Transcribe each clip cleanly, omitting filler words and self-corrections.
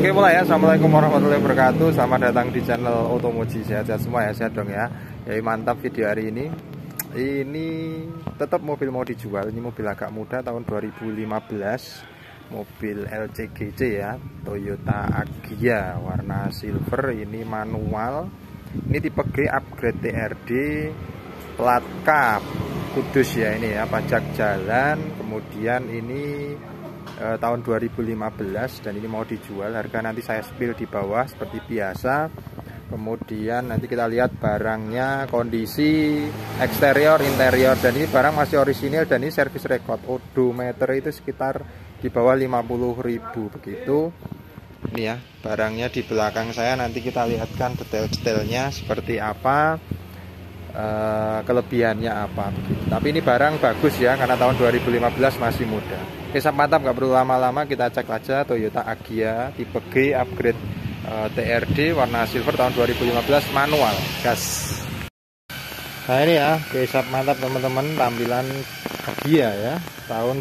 Oke, mulai ya. Assalamualaikum warahmatullahi wabarakatuh. Selamat datang di channel Otomoji. Sehat-sehat semua ya, sehat dong ya. Jadi mantap video hari ini. Ini tetap mobil mau dijual. Ini mobil agak muda tahun 2015. Mobil LCGC ya, Toyota Agya warna silver. Ini manual. Ini tipe G upgrade TRD, plat K Kudus ya ini ya, pajak jalan. Kemudian ini tahun 2015 dan ini mau dijual. Harga nanti saya spill di bawah seperti biasa. Kemudian nanti kita lihat barangnya, kondisi eksterior, interior, dan ini barang masih orisinil dan ini servis record. Odometer itu sekitar di bawah 50.000 begitu. Ini ya barangnya di belakang saya, nanti kita lihatkan detail-detailnya seperti apa, kelebihannya apa begitu. Tapi ini barang bagus ya, karena tahun 2015 masih muda. Oke, mantap, nggak perlu lama-lama, kita cek aja. Toyota Agya tipe G upgrade TRD warna silver tahun 2015 manual, gas. Nah ini ya, oke, mantap teman-teman, tampilan Agya ya tahun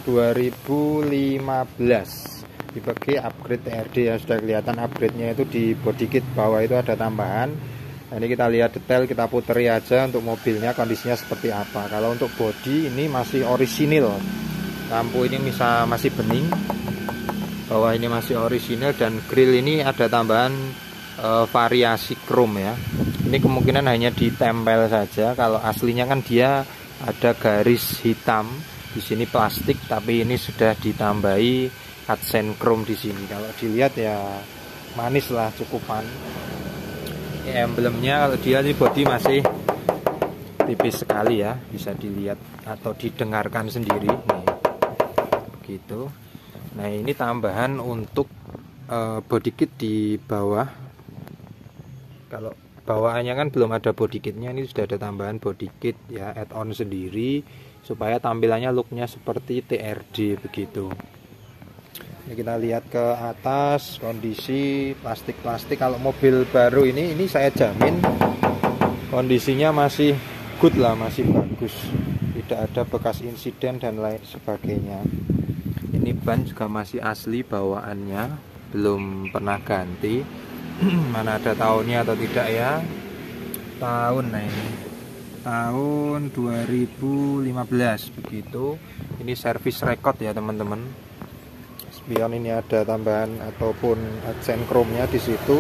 2015 tipe G upgrade TRD ya. Sudah kelihatan upgrade-nya itu di body kit bawah itu ada tambahan. Nah, ini kita lihat detail, kita puteri aja untuk mobilnya kondisinya seperti apa. Kalau untuk body ini masih orisinil, lampu ini masih bening, bawah ini masih orisinil, dan grill ini ada tambahan variasi chrome ya. Ini kemungkinan hanya ditempel saja. Kalau aslinya kan dia ada garis hitam, di sini plastik, tapi ini sudah ditambahi accent chrome di sini. Kalau dilihat ya manis lah, cukupan. Emblemnya kalau dia di body masih tipis sekali ya, bisa dilihat atau didengarkan sendiri nih, begitu. Nah ini tambahan untuk body kit di bawah. Kalau bawaannya kan belum ada body kitnya, ini sudah ada tambahan body kit ya, add-on sendiri supaya tampilannya looknya seperti TRD begitu. Ini kita lihat ke atas, kondisi plastik-plastik. Kalau mobil baru ini saya jamin kondisinya masih good lah, masih bagus, tidak ada bekas insiden dan lain sebagainya. Ini ban juga masih asli bawaannya, belum pernah ganti. Mana ada tahunnya atau tidak ya, tahun, nah ini tahun 2015 begitu. Ini servis record ya teman-teman. Spion ini ada tambahan ataupun accent chrome-nya di situ.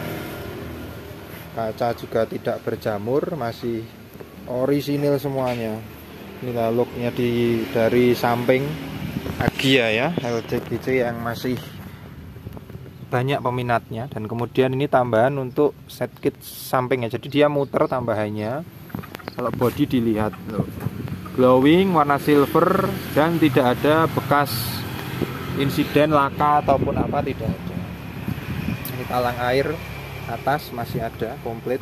Kaca juga tidak berjamur, masih orisinil semuanya. Inilah looknya dari samping Agya ya, LCGC yang masih banyak peminatnya. Dan kemudian ini tambahan untuk set kit sampingnya, jadi dia muter tambahannya. Kalau body dilihat loh, glowing warna silver dan tidak ada bekas insiden laka ataupun apa, tidak ada. Ini talang air atas masih ada komplit,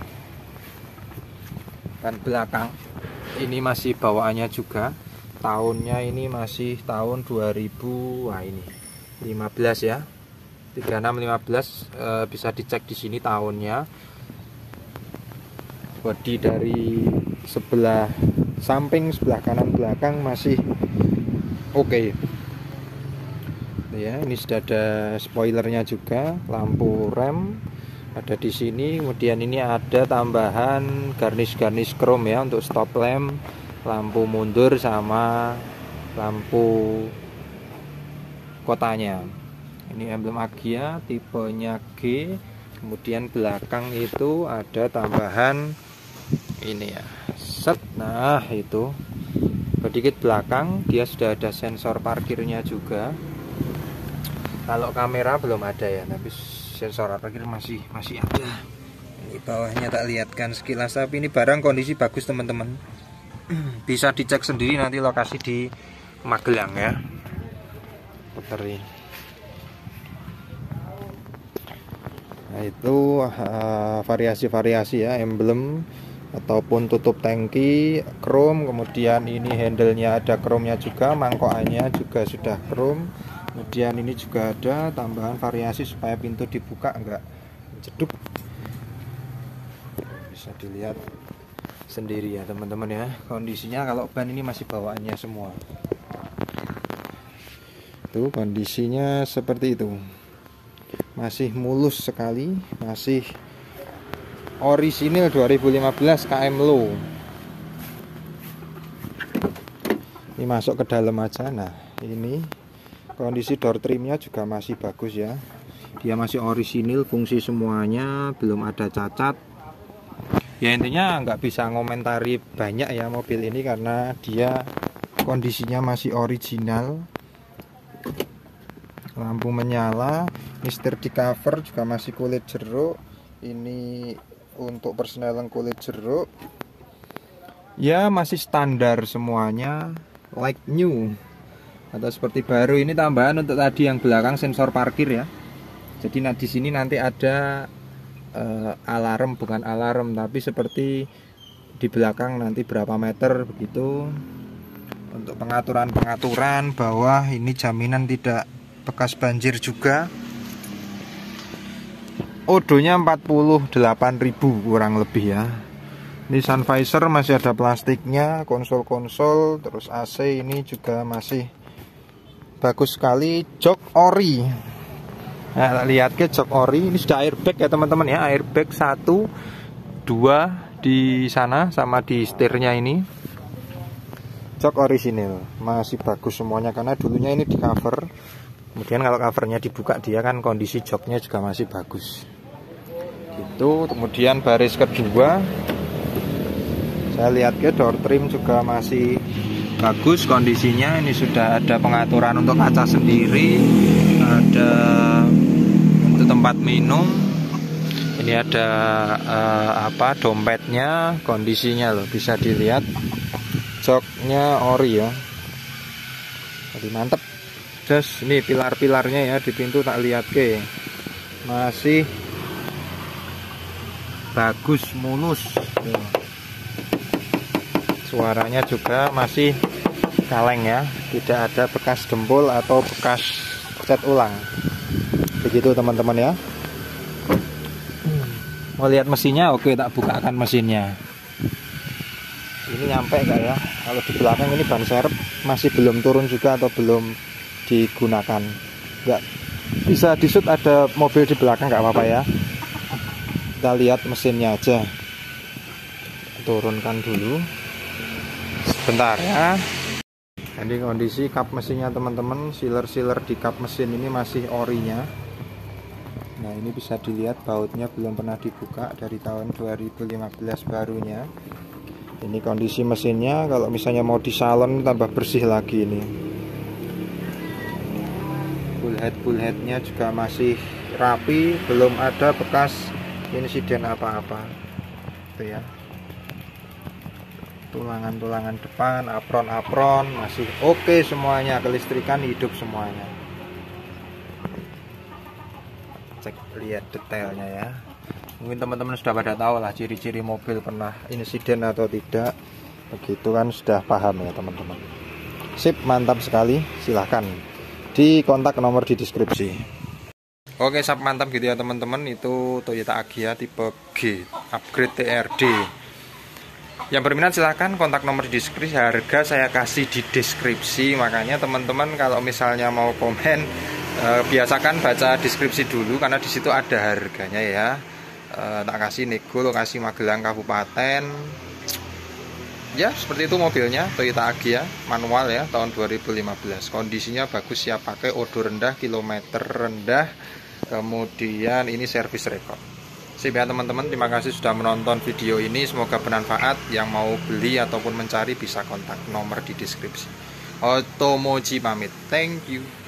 dan belakang ini masih bawaannya juga. Tahunnya ini masih tahun 2000, wah ini 15 ya, 3615, bisa dicek di sini tahunnya. Bodi dari sebelah samping, sebelah kanan, belakang masih oke. Ya, ini sudah ada spoilernya juga, lampu rem ada di sini. Kemudian ini ada tambahan garnish chrome ya untuk stop lamp, lampu mundur sama lampu kotanya. Ini emblem Agya tipenya G. Kemudian belakang itu ada tambahan ini ya, set. Nah itu sedikit belakang, dia sudah ada sensor parkirnya juga. Kalau kamera belum ada ya, tapi sensor parkir masih ada. Ini bawahnya tak lihatkan sekilas, tapi ini barang kondisi bagus teman-teman. Bisa dicek sendiri nanti lokasi di Magelang ya. Puteri. Nah itu variasi-variasi ya, emblem ataupun tutup tangki chrome. Kemudian ini handle-nya ada chrome-nya juga, mangkokannya juga sudah chrome. Kemudian ini juga ada tambahan variasi supaya pintu dibuka enggak jeduk. Bisa dilihat sendiri ya teman-teman ya kondisinya. Kalau ban ini masih bawaannya semua. Tuh kondisinya seperti itu. masih mulus sekali, masih orisinil 2015 KM Low. Ini masuk ke dalam aja. Nah, ini kondisi door trimnya juga masih bagus ya. Dia masih orisinil, fungsi semuanya, belum ada cacat. Ya intinya nggak bisa ngomentari banyak ya mobil ini karena dia kondisinya masih original. Lampu menyala, mister di cover juga masih kulit jeruk. Ini untuk persneling kulit jeruk. Ya masih standar semuanya, like new atau seperti baru. Ini tambahan untuk tadi yang belakang sensor parkir ya. Jadi di sini nanti ada alarm, bukan alarm tapi seperti di belakang nanti berapa meter begitu. Untuk pengaturan bahwa ini jaminan tidak bekas banjir juga. Odonya 48.000 kurang lebih ya. Ini sun visor masih ada plastiknya, konsol-konsol, terus AC ini juga masih bagus sekali. Jok ori. Nah, lihat ke jok ori, ini sudah airbag ya teman-teman ya. Airbag 1, 2 di sana sama di setirnya ini. Jok orisinil, masih bagus semuanya karena dulunya ini di cover. Kemudian kalau covernya dibuka dia kan kondisi joknya juga masih bagus. Gitu. Kemudian baris kedua, saya lihat ke door trim juga masih bagus kondisinya. Ini sudah ada pengaturan untuk kaca sendiri, ada untuk tempat minum. Ini ada dompetnya, kondisinya loh bisa dilihat. Joknya ori ya. Jadi mantep. Just ini pilar-pilarnya ya di pintu tak lihat ke masih bagus, mulus. Suaranya juga masih kaleng ya, tidak ada bekas dempul atau bekas cat ulang. Begitu teman-teman ya. Mau lihat mesinnya? Oke, tak bukakan mesinnya. Ini nyampe nggak ya? Kalau di belakang ini ban serep masih belum turun juga atau belum digunakan. Nggak bisa disut, ada mobil di belakang nggak apa-apa ya. Kita lihat mesinnya aja. Turunkan dulu sebentar ya. Jadi kondisi kap mesinnya teman-teman, sealer di kap mesin ini masih orinya. Nah ini bisa dilihat bautnya belum pernah dibuka dari tahun 2015 barunya. Ini kondisi mesinnya, kalau misalnya mau di salon tambah bersih lagi ini. Bullhead-bullheadnya juga masih rapi, belum ada bekas insiden apa-apa. Itu ya. Tulangan-tulangan depan, apron-apron masih oke semuanya, kelistrikan hidup semuanya. Cek lihat detailnya ya. Mungkin teman-teman sudah pada tahu lah ciri-ciri mobil pernah insiden atau tidak. Begitu kan sudah paham ya teman-teman. Sip, mantap sekali. Silahkan dikontak nomor di deskripsi. Oke, sap mantap gitu ya teman-teman. Itu Toyota Agya tipe G upgrade TRD. Yang berminat silahkan kontak nomor di deskripsi. Harga saya kasih di deskripsi. Makanya teman-teman kalau misalnya mau komen, biasakan baca deskripsi dulu karena di situ ada harganya ya. Tak kasih nego, lokasi Magelang Kabupaten. Ya seperti itu mobilnya, Toyota Agya manual ya, tahun 2015. Kondisinya bagus, siap pakai, odor rendah, kilometer rendah. Kemudian ini servis record. Sip ya teman-teman, terima kasih sudah menonton video ini. Semoga bermanfaat. Yang mau beli ataupun mencari bisa kontak nomor di deskripsi. Otomoji pamit, thank you.